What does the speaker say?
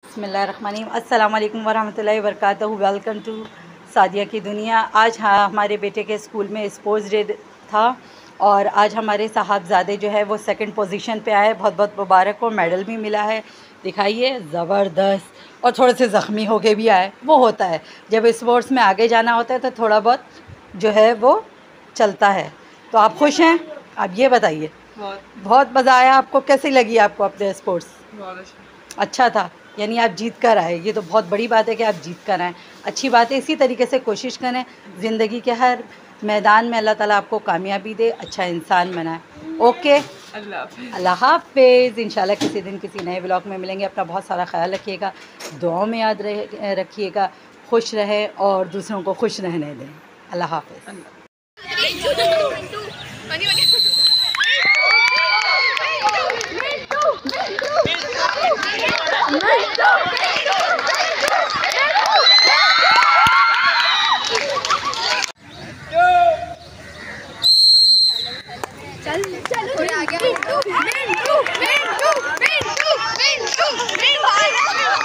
बिस्मिल्लाहिर्रहमानिर्रहीम। अस्सलाम वालेकुम वरहमतुल्लाहि वबरकातुहू। वेलकम टू सादिया की दुनिया। आज हमारे बेटे के स्कूल में स्पोर्ट्स डे था और आज हमारे साहबजादे जो है वो सेकंड पोजीशन पे आए। बहुत बहुत मुबारक हो, मेडल भी मिला है। दिखाइए, ज़बरदस्त। और थोड़े से ज़ख्मी होके भी आए। वो होता है जब स्पोर्ट्स में आगे जाना होता है तो थोड़ा बहुत जो है वो चलता है। तो आप खुश हैं? आप ये बताइए। बहुत मज़ा आया आपको? कैसी लगी आपको अपने स्पोर्ट्स? अच्छा था, यानी आप जीत कर आए। ये तो बहुत बड़ी बात है कि आप जीत कर आए। अच्छी बात है, इसी तरीके से कोशिश करें ज़िंदगी के हर मैदान में। अल्लाह ताला आपको कामयाबी दे, अच्छा इंसान बनाए। ओके, अल्लाह हाफ़िज़। इंशाल्लाह किसी दिन किसी नए ब्लॉग में मिलेंगे। अपना बहुत सारा ख्याल रखिएगा, दुआओं में याद रखिएगा, खुश रहें और दूसरों को खुश रहने दें। अल्लाह हाफ़िज़। चल चल आ गया।